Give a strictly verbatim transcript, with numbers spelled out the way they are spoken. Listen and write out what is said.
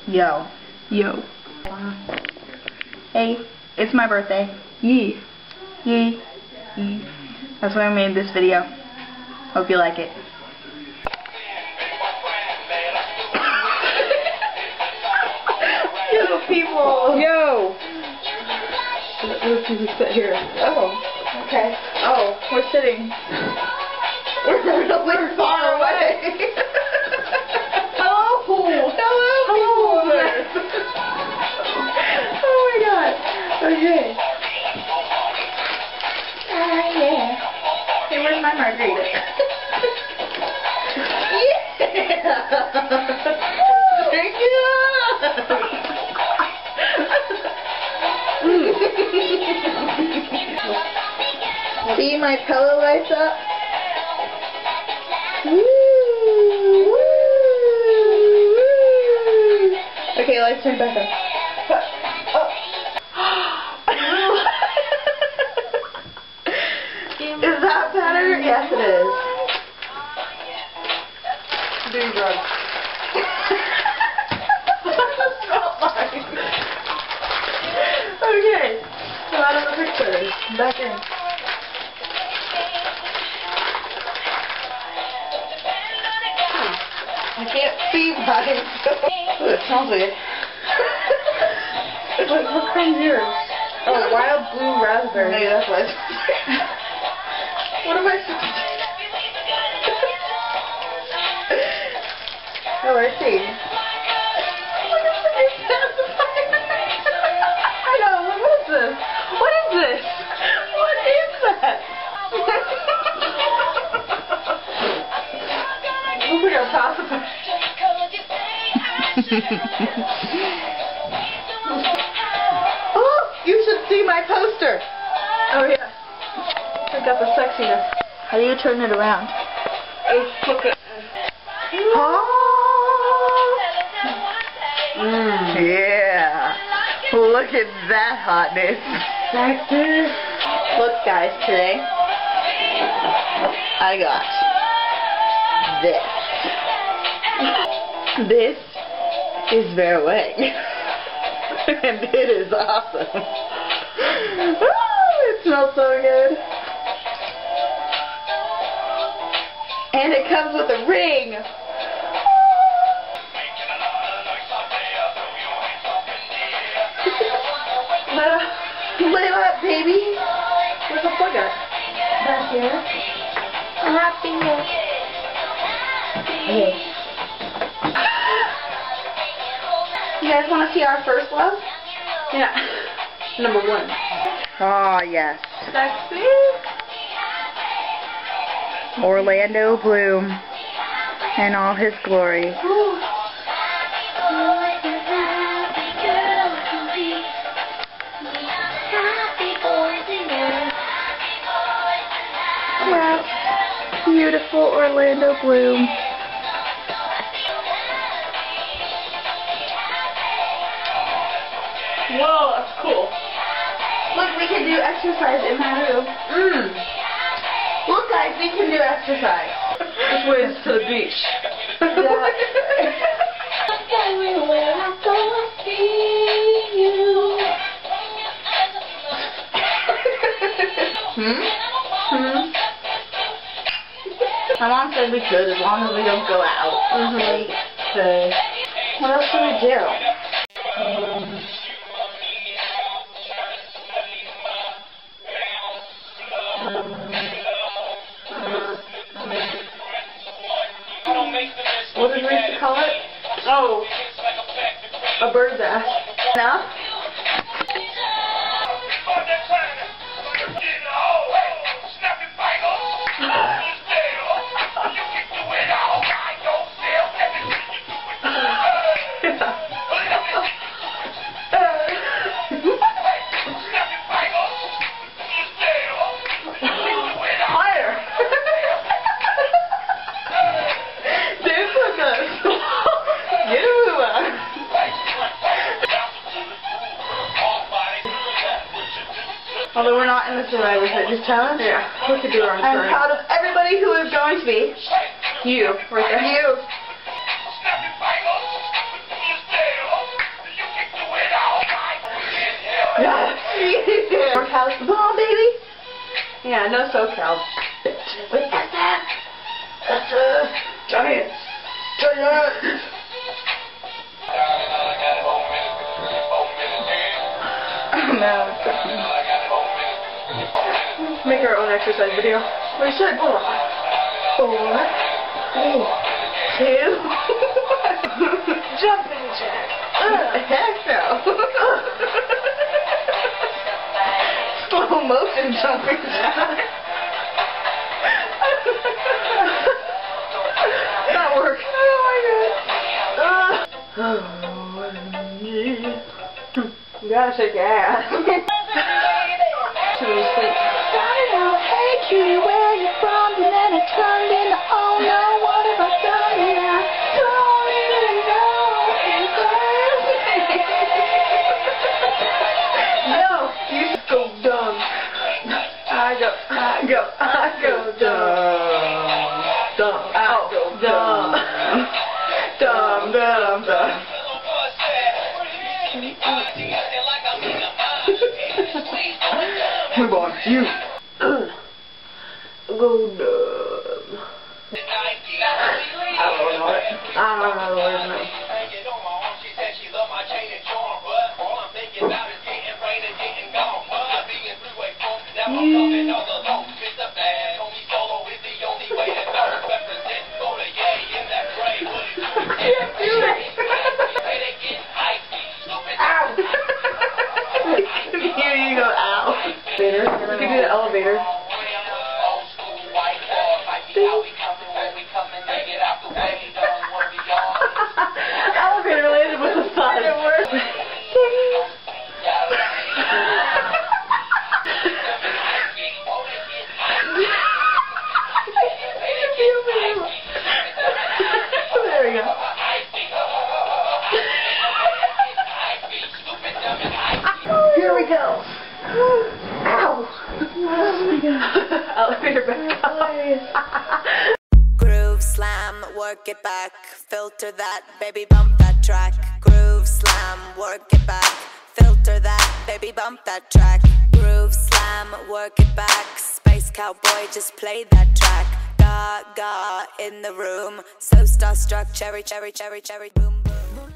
Yo. Yo. Hey, it's my birthday. Yee. Yee. Yee. That's why I made this video. Hope you like it. Yo, people. Yo. Let's see who sit here. Oh. Okay. Oh, we're sitting. We're really far away. Hello. Hello. Hello. Oh my god. Okay. Ah, yeah. Hey, where's my margarita? Yeah. Thank you. See, my pillow lights up. Woo, woo, woo. Okay, let's turn back up. Oh. Is that better? Yes, it is. Do drugs. That's not mine. Okay, so out of the picture. Back in. I can't see mine. Ooh, it smells weird. What, what kind's yours? Oh, wild blue raspberry. Maybe that's what. What am I supposed to do? Oh, I see. I know. What is this? What is this? What is that? Looks like a pacifier. Oh, you should see my poster. Oh yeah. I got the sexiness. How do you turn it around? It's look at. Oh. Mmm. Yeah. Look at that hotness. Sexy. Look, guys, today I got this. This is Vera Wang. And it is awesome. Oh, it smells so good. And it comes with a ring. Lay up, baby. Where's the plug at? Back here. Happy. Okay. You guys want to see our first love? Yeah. Number one. Oh, yes. Sexy. Orlando Bloom in all his glory. Wow. Beautiful Orlando Bloom. Whoa, that's cool. Look, we can do exercise in my room. Mmm. Look, guys, we can do exercise. Which way is to the beach? Hmm? Hmm? My mom said we could as long as we don't go out. Mm-hmm. So, what else should we do? What did Reese call it? Oh, a bird's ass. Enough? Fire! Dance with us. Get it with us. Although we're not in the Survivor Fitness Challenge. Yeah, we could do our own I'm turn. proud of everybody who is going to be. You, right there. You. SoCal's the bomb, baby. Yeah, no SoCal. Wait, that's that. That's a giant. Giant. Oh no. Make our own exercise video. We should. Hold on. Four. Three. Two. Jumping jack. Uh, heck no. Slow motion jumping jack. That worked. Oh my god. Uh. You gotta shake your ass. Too many sleep. Hey cutie, where you from? And then it turned into, oh no, what have I done now? Don't even know. No, you go dumb. I go, I go, I go dumb. Dumb. I go dumb. Dumb, dumb, dumb. What about you? Go dumb. I don't know it. I don't know the words now. Here you go, ow. Elevator. We could do the elevator. Elevator landed with a thud. It worked. There we go. Here we go. Ow. Oh my god. Elevator back up. Groove slam, work it back, filter that, baby bump that track. Groove slam, work it back, filter that, baby bump that track. Groove slam, work it back, space cowboy, just play that track. Gaga in the room, so starstruck, cherry, cherry, cherry, cherry, boom.